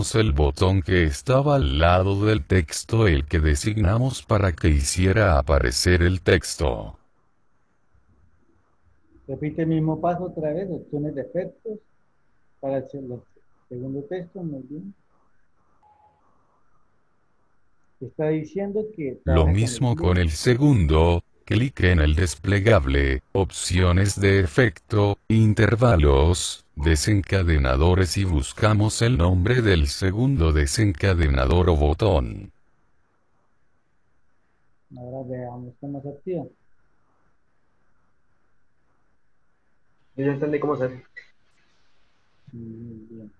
pulsamos el botón que estaba al lado del texto, el que designamos para que hiciera aparecer el texto. Repite el mismo paso otra vez, opciones de efectos para el segundo texto, muy bien. Está diciendo que Lo trabaje con el mismo con cliente. el segundo, clic en el desplegable, opciones de efecto, intervalos, desencadenadores y buscamos el nombre del segundo desencadenador o botón. Ahora veamos cómo se activa. Yo ya entendí cómo hacer. Muy bien.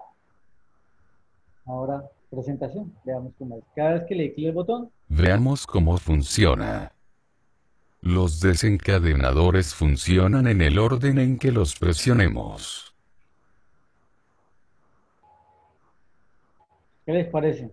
Ahora, presentación. Veamos cómo es. Cada vez que le clic el botón, Veamos cómo funciona. Los desencadenadores funcionan en el orden en que los presionemos. ¿qué les parece?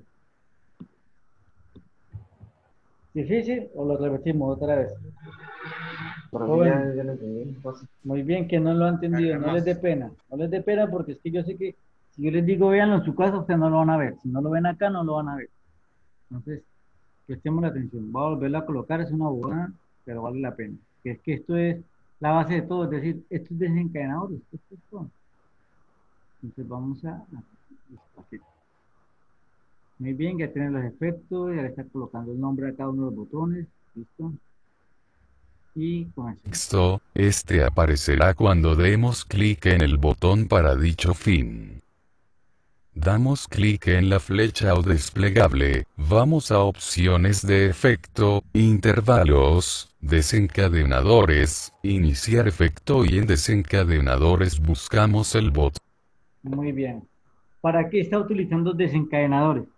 ¿Difícil o lo repetimos otra vez? Para mí Joven, ya lo entendí. Fácil. muy bien que no lo han entendido. No les dé pena. No les dé pena porque es que yo sé que si yo les digo véanlo en su casa, ustedes no lo van a ver. Si no lo ven acá, no lo van a ver. Entonces, prestemos la atención. Voy a volverlo a colocar, es una bobada, pero vale la pena. Que es que esto es la base de todo, es decir, esto es desencadenador, esto es todo. Entonces vamos listo, aquí. Muy bien, ya tienen los efectos, ya le está colocando el nombre a cada uno de los botones, listo. Y comencemos. Texto, este aparecerá cuando demos clic en el botón para dicho fin. Damos clic en la flecha o desplegable, vamos a opciones de efecto, intervalos, desencadenadores, iniciar efecto y en desencadenadores buscamos el botón. Muy bien. ¿Para qué está utilizando desencadenadores?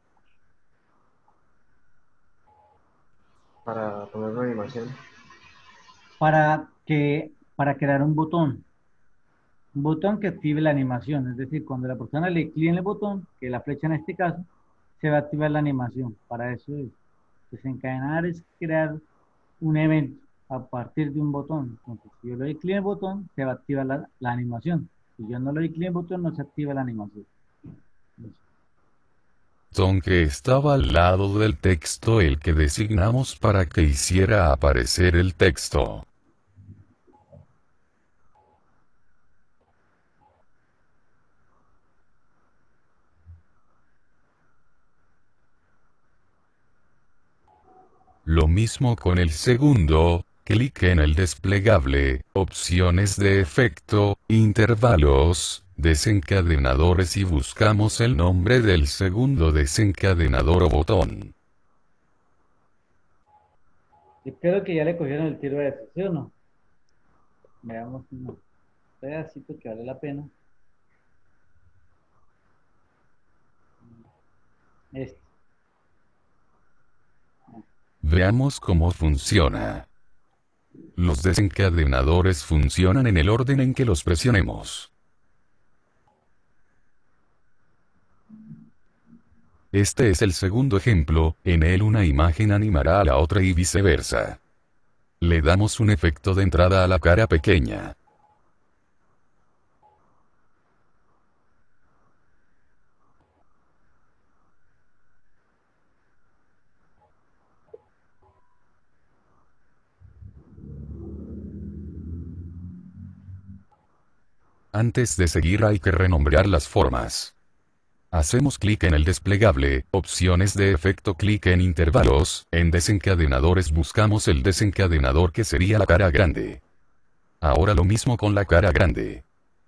Para poner una animación. Para crear un botón que active la animación, es decir, cuando la persona le clique en el botón, que es la flecha en este caso, se va a activar la animación. Para eso es. Desencadenar es crear un evento a partir de un botón. Entonces, si yo le doy clic en el botón, se va a activar la animación. Si yo no le doy clic en el botón, no se activa la animación. Que estaba al lado del texto, el que designamos para que hiciera aparecer el texto. Lo mismo con el segundo, clic en el desplegable, opciones de efecto, intervalos, desencadenadores y buscamos el nombre del segundo desencadenador o botón. Yo creo que ya le cogieron el tiro de eso, ¿sí o no? Veamos un pedacito que vale la pena. Este. Veamos cómo funciona. Los desencadenadores funcionan en el orden en que los presionemos. Este es el segundo ejemplo, en él una imagen animará a la otra y viceversa. Le damos un efecto de entrada a la cara pequeña. Antes de seguir hay que renombrar las formas. Hacemos clic en el desplegable, opciones de efecto, clic en intervalos, en desencadenadores buscamos el desencadenador que sería la cara grande. Ahora lo mismo con la cara grande.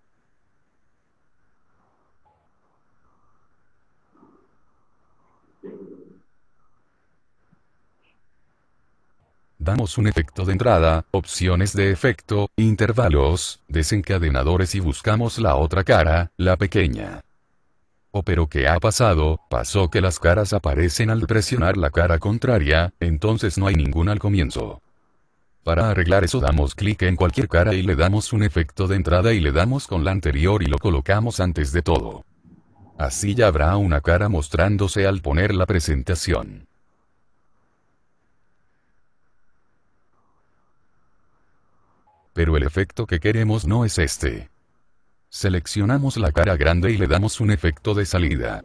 Damos un efecto de entrada, opciones de efecto, intervalos, desencadenadores y buscamos la otra cara, la pequeña. Oh, pero ¿qué ha pasado? Pasó que las caras aparecen al presionar la cara contraria, entonces no hay ninguna al comienzo. Para arreglar eso damos clic en cualquier cara y le damos un efecto de entrada y le damos con la anterior y lo colocamos antes de todo. Así ya habrá una cara mostrándose al poner la presentación. Pero el efecto que queremos no es este. Seleccionamos la cara grande y le damos un efecto de salida.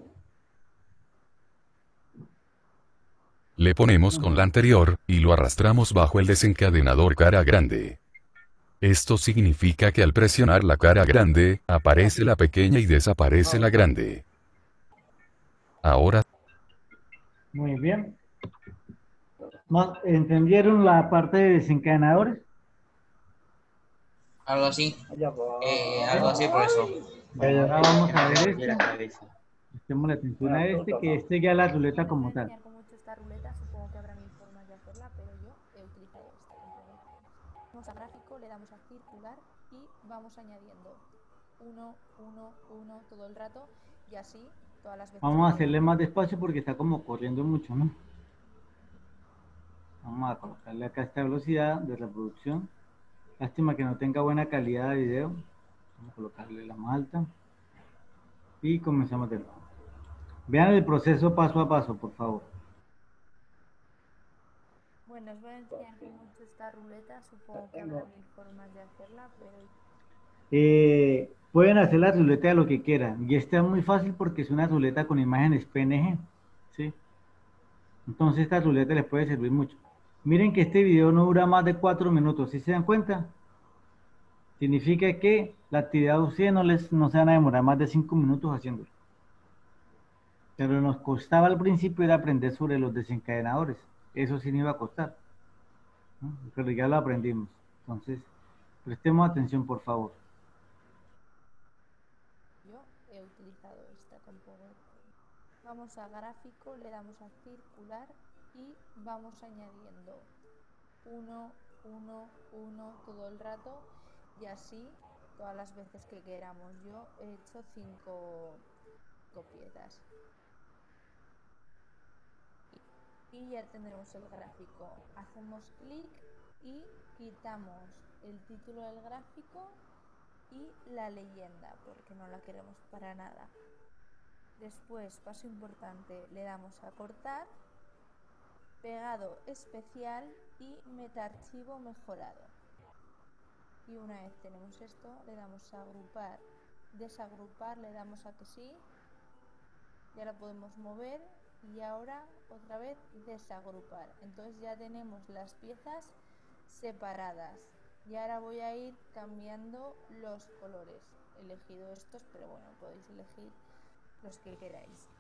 Le ponemos con la anterior, y lo arrastramos bajo el desencadenador cara grande. Esto significa que al presionar la cara grande, aparece la pequeña y desaparece la grande. Ahora, Muy bien. ¿Entendieron la parte de desencadenadores? Algo así. ¿Sí? Algo así, profesor. Bueno, ahora vamos a ver este. la cabeza. Prestemos la atención a este, que este ya es la ruleta como tal. enseñar cómo he hecho esta ruleta, supongo que habrá mil formas de hacerla, pero yo he utilizado esta con Vamos a gráfico, le damos a circular y vamos añadiendo 1, 1, 1 todo el rato y así todas las veces. Vamos a hacerle más despacio porque está como corriendo mucho, ¿no? Vamos a colocarle acá esta velocidad de reproducción. Lástima que no tenga buena calidad de video. Vamos a colocarle la más alta. Y comenzamos de nuevo. Vean el proceso paso a paso, por favor. Bueno, os voy a enseñar cómo he hecho esta ruleta, supongo que habrá mil formas de hacerla, pero Pueden hacer la ruleta de lo que quieran. Y esta es muy fácil porque es una ruleta con imágenes PNG. ¿Sí? Entonces esta ruleta les puede servir mucho. Miren que este video no dura más de 4 minutos. ¿Sí se dan cuenta? Significa que la actividad de ustedes no se van a demorar más de 5 minutos haciéndolo. Pero nos costaba al principio era aprender sobre los desencadenadores. Eso sí nos iba a costar, ¿no? Pero ya lo aprendimos. Entonces, prestemos atención, por favor. yo he utilizado esta con PowerPoint. Vamos a gráfico, le damos a circular y vamos añadiendo 1, 1, 1 todo el rato y así todas las veces que queramos. Yo he hecho 5 piezas. Y ya tendremos el gráfico. Hacemos clic y quitamos el título del gráfico y la leyenda porque no la queremos para nada. Después, paso importante, le damos a cortar, pegado especial y metaarchivo mejorado. Y una vez tenemos esto, le damos a agrupar, desagrupar, le damos a que sí. Ya la podemos mover y ahora otra vez desagrupar. Entonces ya tenemos las piezas separadas. Y ahora voy a ir cambiando los colores. He elegido estos, pero bueno, podéis elegir los que queráis.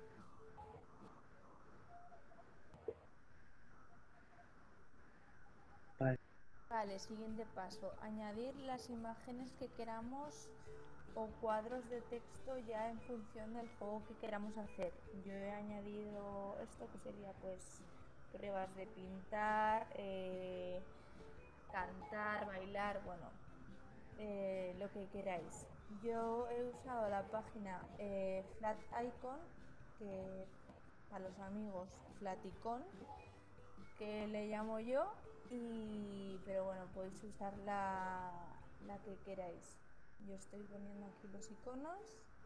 Vale, siguiente paso, añadir las imágenes que queramos o cuadros de texto ya en función del juego que queramos hacer. Yo he añadido esto que sería pues pruebas de pintar, cantar, bailar, bueno, lo que queráis. Yo he usado la página Flat Icon, que para los amigos Flaticon, que le llamo yo, pero bueno, podéis usar la que queráis. Yo estoy poniendo aquí los iconos.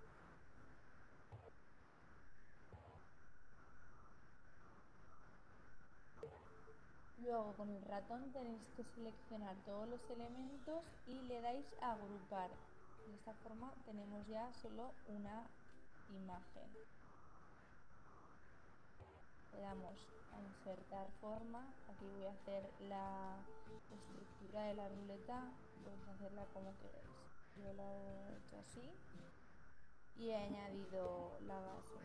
Luego con el ratón tenéis que seleccionar todos los elementos y le dais a agrupar. De esta forma tenemos ya solo una imagen. Le damos a insertar forma. Aquí voy a hacer la estructura de la ruleta. Podéis hacerla como queráis. Yo la he hecho así y he añadido la base.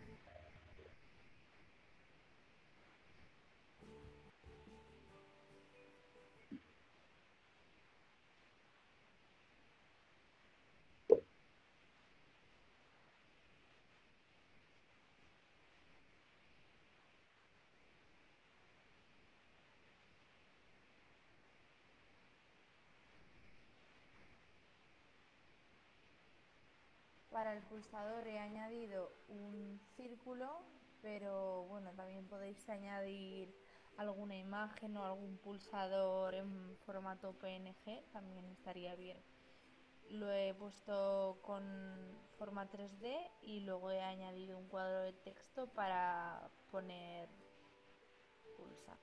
Para el pulsador he añadido un círculo, pero bueno, también podéis añadir alguna imagen o algún pulsador en formato PNG, también estaría bien. Lo he puesto con forma 3D y luego he añadido un cuadro de texto para poner pulsa.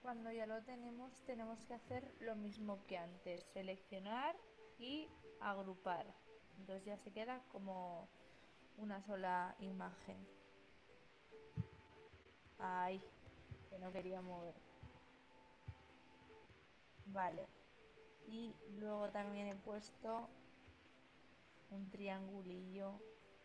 Cuando ya lo tenemos, tenemos que hacer lo mismo que antes, seleccionar y agrupar. Entonces ya se queda como una sola imagen. Ay, que no quería mover. Vale. Y luego también he puesto un triangulillo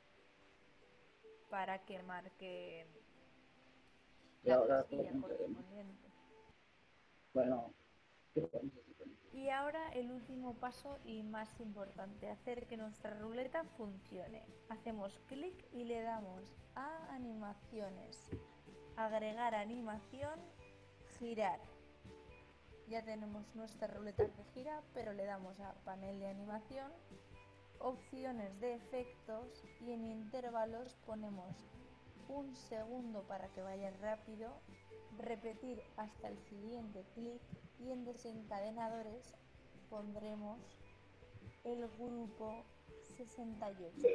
para que marque Y la ahora casilla todo correspondiente. bueno, Y ahora el último paso y más importante, hacer que nuestra ruleta funcione. Hacemos clic y le damos a animaciones, agregar animación, girar. Ya tenemos nuestra ruleta que gira, pero le damos a panel de animación, opciones de efectos y en intervalos ponemos un segundo para que vaya rápido, repetir hasta el siguiente clic y en desencadenadores pondremos el grupo 68.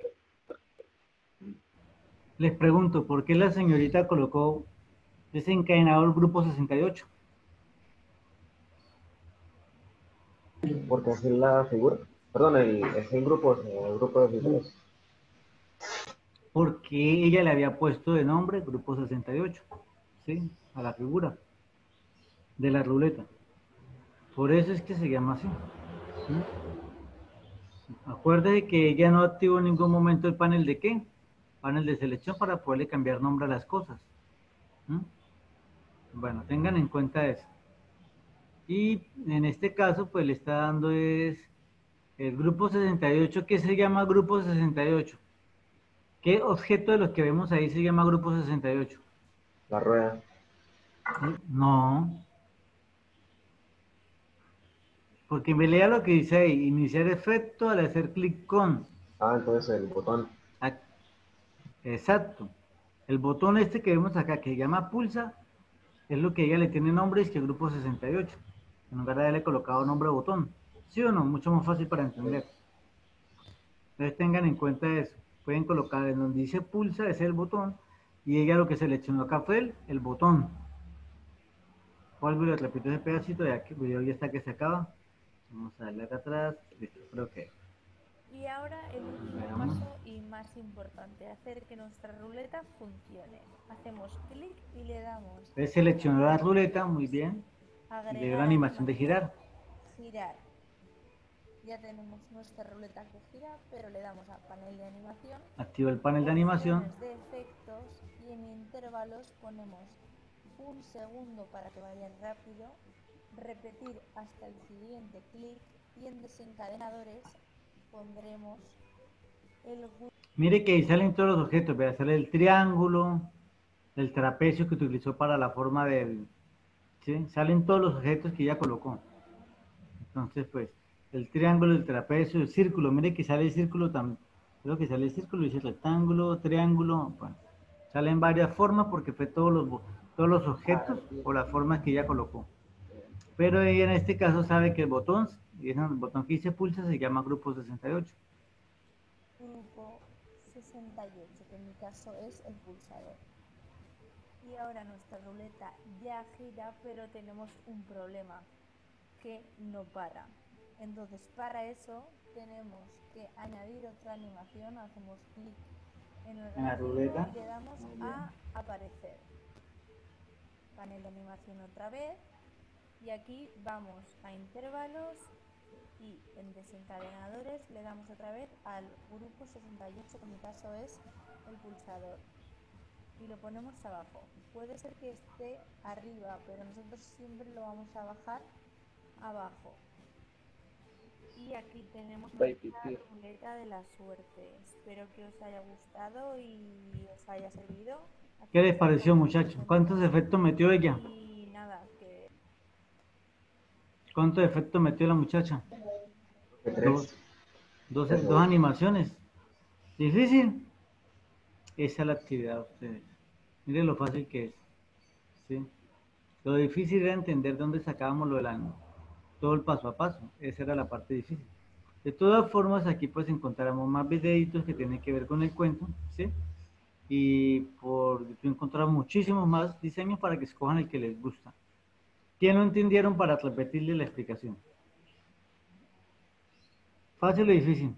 Les pregunto, ¿por qué la señorita colocó desencadenador grupo 68? Porque así la figura. Perdón, es el grupo de figuras. Porque ella le había puesto de nombre grupo 68, ¿sí? A la figura de la ruleta. Por eso es que se llama así. ¿Sí? Acuérdese que ella no activó en ningún momento el panel de qué? Panel de selección para poderle cambiar nombre a las cosas. ¿Mm? Bueno, tengan en cuenta eso. Y en este caso, pues le está dando es el grupo 68. ¿Qué se llama grupo 68? ¿Qué objeto de los que vemos ahí se llama grupo 68? La rueda. No, porque me lea lo que dice ahí, iniciar efecto al hacer clic con. Ah, entonces el botón. Ah, exacto. El botón este que vemos acá, que se llama pulsa, es lo que ella le tiene nombre, es que el grupo 68. En lugar de haberle colocado nombre botón. ¿Sí o no? Mucho más fácil para entender. Entonces tengan en cuenta eso. Pueden colocar en donde dice pulsa, ese es el botón, y ella lo que seleccionó acá fue el botón. Vuelvo y le repito ese pedacito, ya que el video ya está que se acaba. Vamos a darle acá atrás. Listo, creo que. Y ahora el último Veamos. paso y más importante, hacer que nuestra ruleta funcione. Hacemos clic y le damos Entonces seleccionó la ruleta, muy bien. Y le dio la agregar animación de girar. girar. Ya tenemos nuestra ruleta que gira, pero le damos a panel de animación, Activa el panel de animación. opciones de efectos y en intervalos ponemos un segundo para que vaya rápido, repetir hasta el siguiente clic y en desencadenadores pondremos el Mire que ahí salen todos los objetos. Vea, sale el triángulo, el trapecio que utilizó para la forma del. ¿Sí? Salen todos los objetos que ella colocó. Entonces, pues, el triángulo, el trapecio, el círculo. Mire que sale el círculo también. Creo que sale el círculo, dice rectángulo, triángulo. Bueno, salen varias formas porque fue todos los objetos o las formas que ella colocó. Pero ella en este caso sabe que el botón que dice pulsa se llama grupo 68. grupo 68, que en mi caso es el pulsador. Y ahora nuestra ruleta ya gira, pero tenemos un problema, que no para. Entonces, para eso tenemos que añadir otra animación, hacemos clic en el En la gráfico ruleta. y le damos a aparecer. Panel de animación otra vez. Y aquí vamos a intervalos y en desencadenadores le damos otra vez al grupo 68, que en mi caso es el pulsador. Y lo ponemos abajo. Puede ser que esté arriba, pero nosotros siempre lo vamos a bajar abajo. Y aquí tenemos nuestra ruleta de la suerte. Espero que os haya gustado y os haya servido. ¿Qué les pareció, muchachos? ¿Cuántos efectos metió ella? Y nada, que ¿Cuántos efectos metió la muchacha? Tres. Dos animaciones. ¿Difícil? Esa es la actividad de ustedes. Miren lo fácil que es. ¿Sí? Lo difícil era entender dónde sacábamos todo el paso a paso. Esa era la parte difícil. De todas formas, aquí pues encontramos más videitos que tienen que ver con el cuento, ¿sí? Y por YouTube encontramos muchísimos más diseños para que escojan el que les gusta. ¿Qué no entendieron para repetirle la explicación? ¿Fácil o difícil?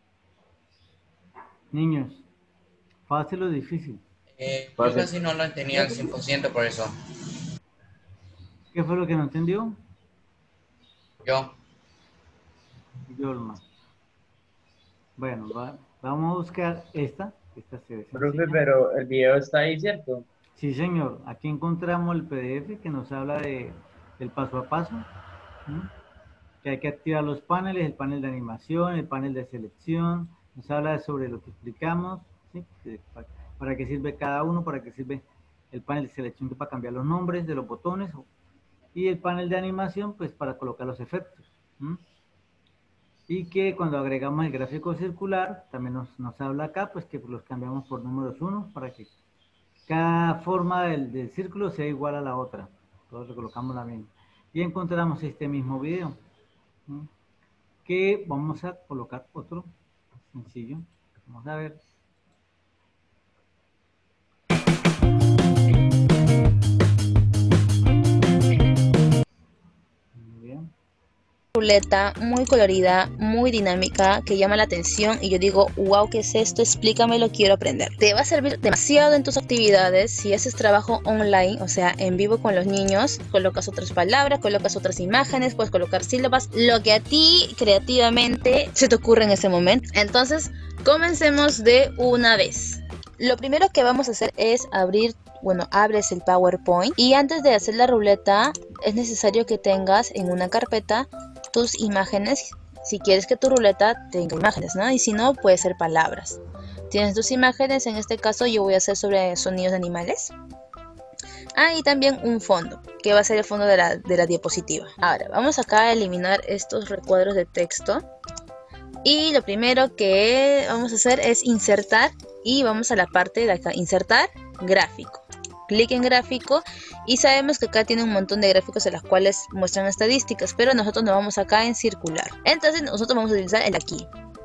Niños, ¿fácil o difícil? Yo Fácil. casi no lo entendía al 100% por eso. ¿Qué fue lo que no entendió? Yo, Yolma. Bueno, vamos a buscar esta. Esta se ve Profe, sencilla. pero el video está ahí, ¿cierto? Sí, señor. Aquí encontramos el PDF que nos habla del paso a paso. ¿Mm? Que hay que activar los paneles, el panel de animación, el panel de selección. Nos habla sobre lo que explicamos, ¿sí? Para qué sirve cada uno, para qué sirve el panel de selección para cambiar los nombres de los botones y el panel de animación pues para colocar los efectos. ¿Mm? Y que cuando agregamos el gráfico circular, también nos habla acá, pues que los cambiamos por números 1 para que cada forma del círculo sea igual a la otra. Entonces colocamos la misma. Y encontramos este mismo video, ¿sí? Que vamos a colocar otro sencillo. Vamos a ver. Muy bien. Ruleta muy colorida, muy dinámica, que llama la atención y yo digo, wow, ¿qué es esto? Explícamelo, quiero aprender. Te va a servir demasiado en tus actividades si haces trabajo online, o sea, en vivo con los niños, colocas otras palabras, colocas otras imágenes, puedes colocar sílabas, lo que a ti creativamente se te ocurre en ese momento. Entonces, comencemos de una vez. Lo primero que vamos a hacer es abres el PowerPoint y antes de hacer la ruleta es necesario que tengas en una carpeta tus imágenes, si quieres que tu ruleta tenga imágenes, ¿no? Y si no, puede ser palabras. Tienes tus imágenes, en este caso yo voy a hacer sobre sonidos de animales. Y también un fondo, que va a ser el fondo de la diapositiva. Ahora, vamos acá a eliminar estos recuadros de texto. Y lo primero que vamos a hacer es insertar y vamos a la parte de acá, insertar gráfico. Clic en gráfico y sabemos que acá tiene un montón de gráficos en los cuales muestran estadísticas, pero nosotros nos vamos acá en circular. Entonces nosotros vamos a utilizar el aquí.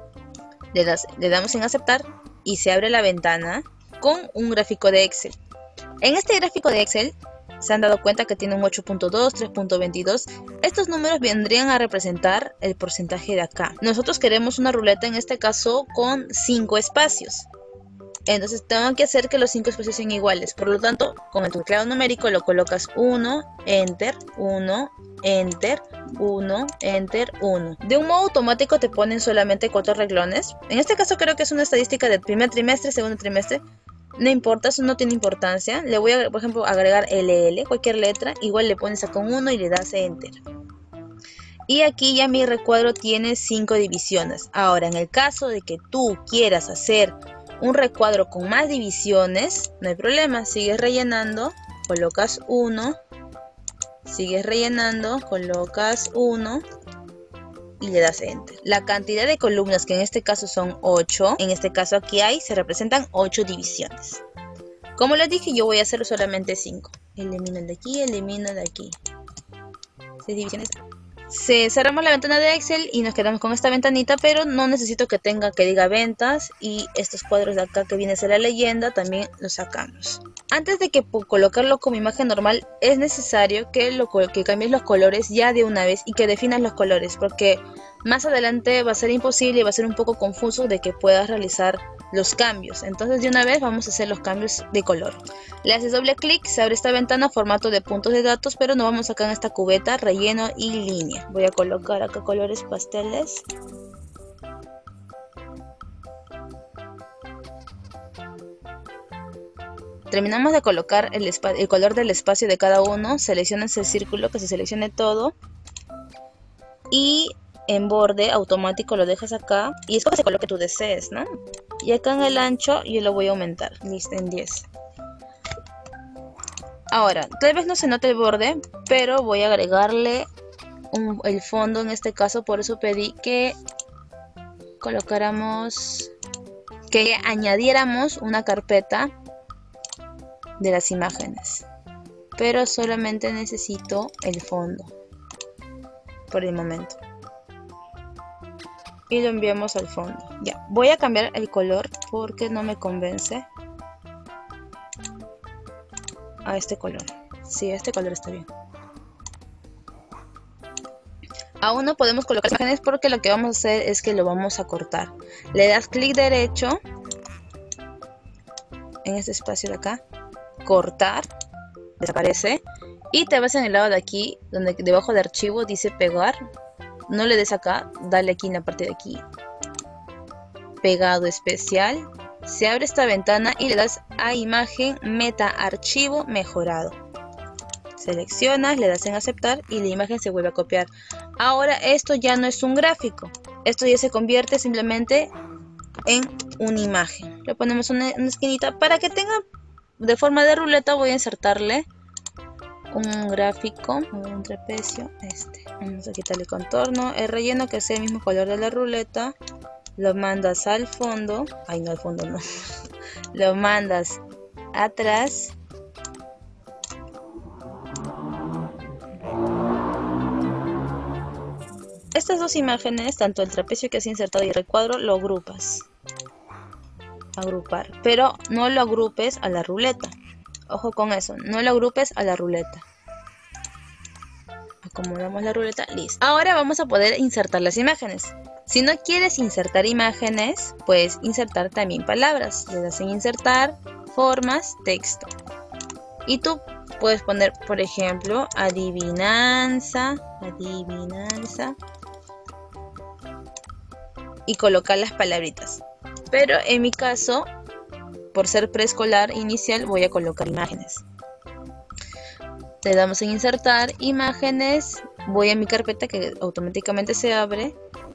Le damos en aceptar y se abre la ventana con un gráfico de Excel. En este gráfico de Excel se han dado cuenta que tiene un 8.2, 3.22. Estos números vendrían a representar el porcentaje de acá. Nosotros queremos una ruleta en este caso con 5 espacios. Entonces tengo que hacer que los 5 espacios sean iguales. Por lo tanto, con el teclado numérico lo colocas 1, Enter, 1, Enter, 1, Enter, 1. De un modo automático te ponen solamente 4 renglones. En este caso creo que es una estadística del primer trimestre, segundo trimestre. No importa, eso no tiene importancia. Le voy a, por ejemplo, agregar LL, cualquier letra. Igual le pones acá un 1 y le das Enter. Y aquí ya mi recuadro tiene 5 divisiones. Ahora, en el caso de que tú quieras hacer un recuadro con más divisiones, no hay problema, sigues rellenando, colocas 1, sigues rellenando, colocas 1 y le das Enter. La cantidad de columnas, que en este caso son 8, en este caso aquí se representan 8 divisiones. Como les dije, yo voy a hacer solamente 5. Elimino el de aquí, elimino el de aquí. 6 divisiones. Cerramos la ventana de Excel y nos quedamos con esta ventanita, pero no necesito que diga ventas, y estos cuadros de acá que viene a ser la leyenda también los sacamos. Antes de que colocarlo como imagen normal es necesario que cambies los colores ya de una vez y que definas los colores, porque más adelante va a ser imposible y va a ser un poco confuso de que puedas realizar los cambios. Entonces de una vez vamos a hacer los cambios de color. Le haces doble clic, se abre esta ventana, formato de puntos de datos, pero no vamos acá en esta cubeta, relleno y línea. Voy a colocar acá colores pasteles. Terminamos de colocar el color del espacio de cada uno. Seleccionas el círculo, que se seleccione todo. Y en borde automático lo dejas acá. Y escoges el color que tú desees, ¿no? Y acá en el ancho yo lo voy a aumentar. Listo, en 10. Ahora, tal vez no se note el borde, pero voy a agregarle el fondo en este caso. Por eso pedí que añadiéramos una carpeta de las imágenes, pero solamente necesito el fondo por el momento y lo enviamos al fondo. Ya, voy a cambiar el color porque no me convence a este color. Sí, este color está bien. Aún no podemos colocar imágenes porque lo que vamos a hacer es que lo vamos a cortar. Le das clic derecho en este espacio de acá, cortar, desaparece, y te vas en el lado de aquí, donde debajo de archivo dice pegar. No le des acá, dale aquí en la parte de aquí, pegado especial. Se abre esta ventana y le das a imagen, meta archivo mejorado. Seleccionas, le das en aceptar y la imagen se vuelve a copiar. Ahora esto ya no es un gráfico, esto ya se convierte simplemente en una imagen. Le ponemos una esquinita para que tenga de forma de ruleta. Voy a insertarle un gráfico, un trapecio, vamos a quitarle contorno, el relleno que sea el mismo color de la ruleta, lo mandas al fondo, ay no, al fondo no, lo mandas atrás, estas dos imágenes, tanto el trapecio que has insertado y el recuadro, lo agrupas, agrupar, pero no lo agrupes a la ruleta. Ojo con eso, no lo agrupes a la ruleta. Acomodamos la ruleta, listo. Ahora vamos a poder insertar las imágenes. Si no quieres insertar imágenes, puedes insertar también palabras. Le das en insertar, formas, texto. Y tú puedes poner, por ejemplo, adivinanza, adivinanza. Y colocar las palabritas. Pero en mi caso, por ser preescolar inicial, voy a colocar imágenes. Le damos en insertar imágenes. Voy a mi carpeta que automáticamente se abre.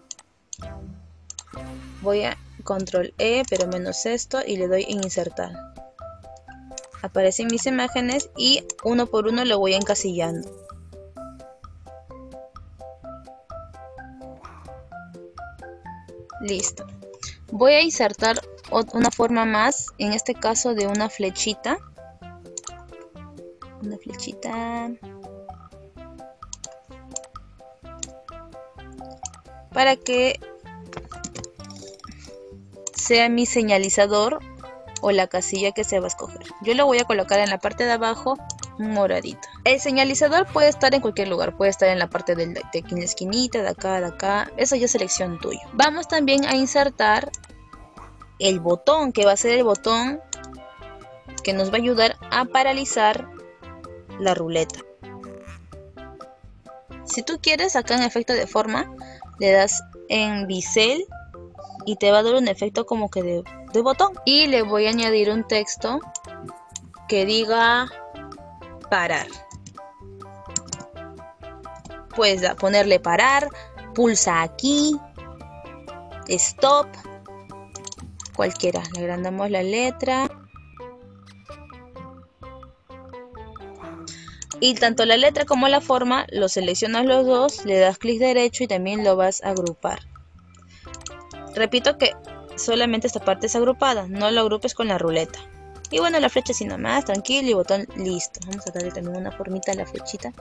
Voy a control E, pero menos esto, y le doy en insertar. Aparecen mis imágenes y uno por uno lo voy encasillando. Listo. Voy a insertar una forma más, en este caso de una flechita. Una flechita. Para que sea mi señalizador o la casilla que se va a escoger. Yo lo voy a colocar en la parte de abajo, moradito. El señalizador puede estar en cualquier lugar, puede estar en la parte de aquí en la esquinita, de acá, eso ya es selección tuya. Vamos también a insertar el botón, que va a ser el botón que nos va a ayudar a paralizar la ruleta. Si tú quieres, acá en efecto de forma, le das en bisel y te va a dar un efecto como que de botón. Y le voy a añadir un texto que diga parar. Puedes ponerle parar, pulsa aquí, stop, cualquiera. Le agrandamos la letra. Y tanto la letra como la forma, lo seleccionas los dos, le das clic derecho y también lo vas a agrupar. Repito que solamente esta parte es agrupada, no lo agrupes con la ruleta. Y bueno, la flecha así nomás, tranquilo, y botón listo. Vamos a darle también una formita a la flechita.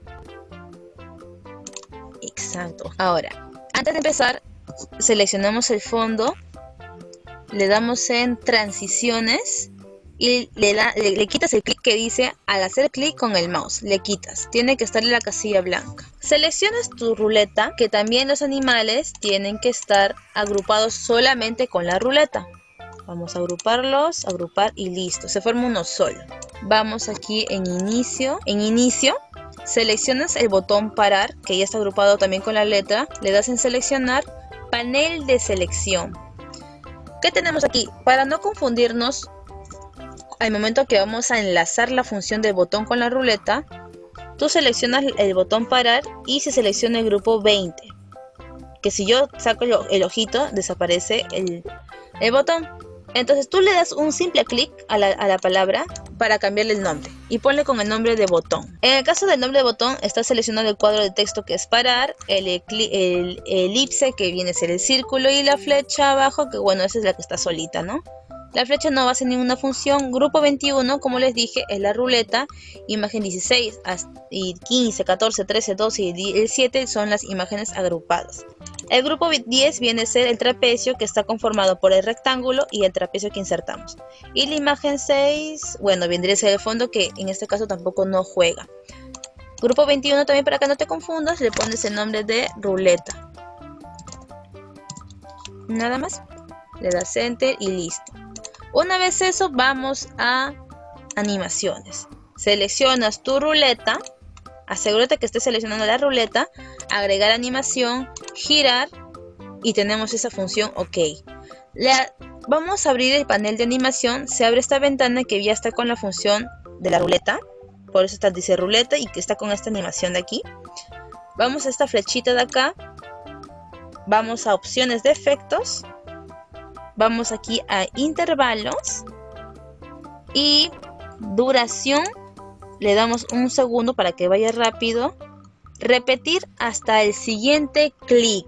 Exacto. Ahora, antes de empezar, seleccionamos el fondo, le damos en transiciones y le quitas el clic que dice al hacer clic con el mouse. Le quitas, tiene que estar en la casilla blanca. Seleccionas tu ruleta, que también los animales tienen que estar agrupados solamente con la ruleta. Vamos a agruparlos, agrupar y listo, se forma uno solo. Vamos aquí en inicio, seleccionas el botón parar, que ya está agrupado también con la letra, le das en seleccionar, panel de selección. ¿Qué tenemos aquí? Para no confundirnos, al momento que vamos a enlazar la función del botón con la ruleta, tú seleccionas el botón parar y se selecciona el grupo 20. Que si yo saco el ojito, desaparece el botón. Entonces tú le das un simple clic a la palabra para cambiarle el nombre y ponle con el nombre de botón. En el caso del nombre de botón, está seleccionado el cuadro de texto que es parar, el elipse que viene a ser el círculo y la flecha abajo, que bueno, esa es la que está solita, ¿no? La flecha no va a hacer ninguna función. Grupo 21, como les dije, es la ruleta. Imagen 16, y 15, 14, 13, 12 y el 7 son las imágenes agrupadas. El grupo 10 viene a ser el trapecio, que está conformado por el rectángulo y el trapecio que insertamos. Y la imagen 6, bueno, vendría a ser el fondo, que en este caso tampoco no juega. Grupo 21 también, para que no te confundas, le pones el nombre de ruleta. Nada más. Le das enter y listo. Una vez eso, vamos a animaciones. Seleccionas tu ruleta. Asegúrate que estés seleccionando la ruleta. Agregar animación, girar. Y tenemos esa función OK. Vamos a abrir el panel de animación. Se abre esta ventana que ya está con la función de la ruleta. Por eso dice ruleta y que está con esta animación de aquí. Vamos a esta flechita de acá. Vamos a opciones de efectos. Vamos aquí a intervalos. Y duración. Le damos un segundo para que vaya rápido. Repetir hasta el siguiente clic.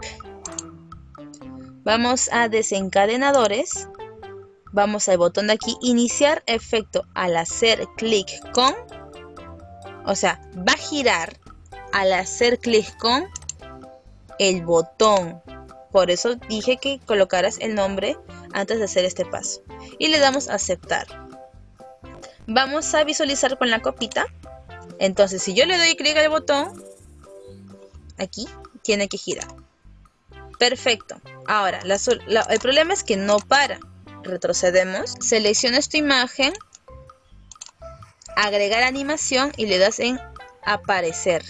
Vamos a desencadenadores. Vamos al botón de aquí, iniciar efecto al hacer clic con. O sea, va a girar al hacer clic con el botón. Por eso dije que colocaras el nombre antes de hacer este paso. Y le damos a aceptar. Vamos a visualizar con la copita. Entonces, si yo le doy clic al botón, aquí tiene que girar. Perfecto. Ahora, el problema es que no para. Retrocedemos. Seleccionas tu imagen. Agregar animación y le das en aparecer.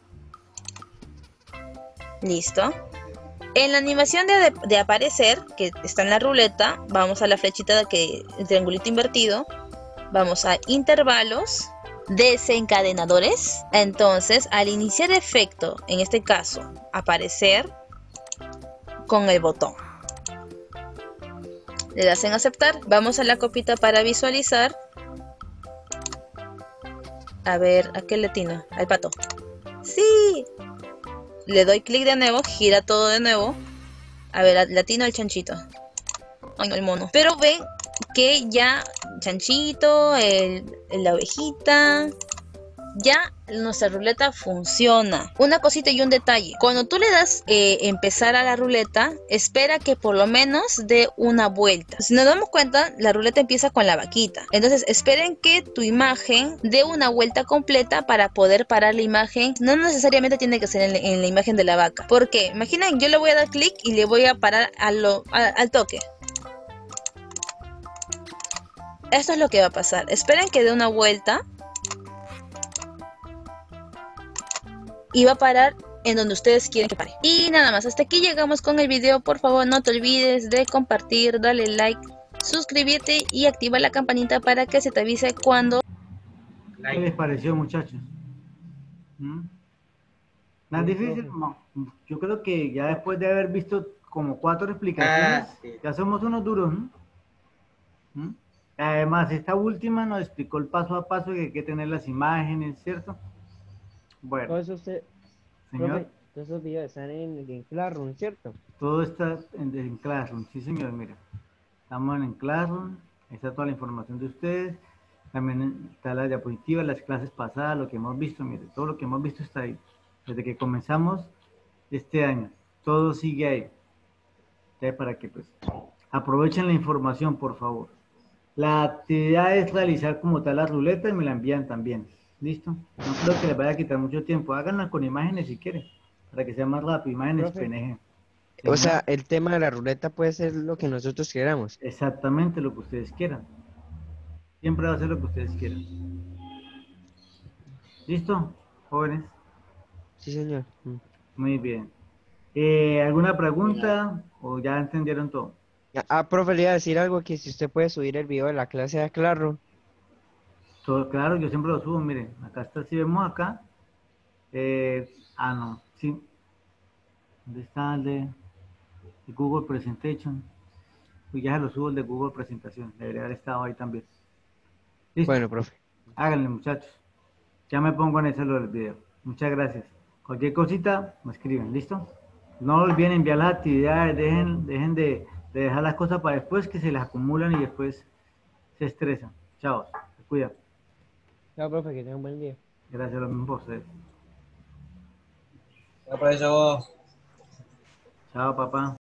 Listo. En la animación de aparecer, que está en la ruleta, vamos a la flechita el triangulito invertido. Vamos a intervalos, desencadenadores. Entonces, al iniciar efecto, en este caso, aparecer con el botón. Le das en aceptar. Vamos a la copita para visualizar. A ver, ¿a qué latino? Al pato. ¡Sí! Le doy clic de nuevo, gira todo de nuevo. A ver, latino al chanchito. Ay, no, el mono. Pero ven que ya chanchito, la ovejita, ya nuestra ruleta funciona. Una cosita y un detalle. Cuando tú le das empezar a la ruleta, espera que por lo menos dé una vuelta. Si nos damos cuenta, la ruleta empieza con la vaquita. Entonces esperen que tu imagen dé una vuelta completa para poder parar la imagen. No necesariamente tiene que ser en la imagen de la vaca. ¿Por qué? Imaginen, yo le voy a dar clic y le voy a parar al toque. Esto es lo que va a pasar. Esperen que dé una vuelta. Y va a parar en donde ustedes quieren que pare. Y nada más, hasta aquí llegamos con el video. Por favor, no te olvides de compartir, darle like, suscribirte y activar la campanita para que se te avise cuando... ¿Qué les pareció, muchachos? ¿Más difícil? No. Yo creo que ya después de haber visto como 4 explicaciones, sí. ya somos unos duros, ¿no? Además, esta última nos explicó el paso a paso que hay que tener las imágenes, ¿cierto? Bueno, Todo eso usted, señor, profe, todos esos videos están en Classroom, ¿cierto? todo está en Classroom, sí señor, mira. Estamos en Classroom, está toda la información de ustedes, también está la diapositiva, las clases pasadas, lo que hemos visto, mire, todo lo que hemos visto está ahí. Desde que comenzamos este año, todo sigue ahí. Entonces, para que pues aprovechen la información, por favor. La actividad es realizar como tal la ruleta y me la envían también. ¿Listo? No creo que les vaya a quitar mucho tiempo. Háganla con imágenes si quieren, para que sea más rápido. Imágenes Profe. PNG. O sea, el tema de la ruleta puede ser lo que nosotros queramos. Exactamente lo que ustedes quieran. Siempre va a ser lo que ustedes quieran. ¿Listo, jóvenes? Sí, señor. Muy bien. ¿Alguna pregunta o ya entendieron todo? Profe, le iba a decir algo, que si usted puede subir el video de la clase a Classroom. Todo claro, yo siempre lo subo. Miren, acá está, si vemos acá. No, sí. ¿Dónde está el de Google Presentation? Pues ya se lo subo el de Google Presentación. Debería haber estado ahí también. ¿Listo? Bueno, profe. Háganle, muchachos. Ya me pongo en eso lo del video. Muchas gracias. Cualquier cosita, me escriben. ¿Listo? No olviden enviar las actividades. Dejen de dejar las cosas para después, que se las acumulan y después se estresan. Chao. Se cuidan. Chao, profe, que tenga un buen día. Gracias, lo mismo por ustedes. Ya por eso vos. Chao, papá.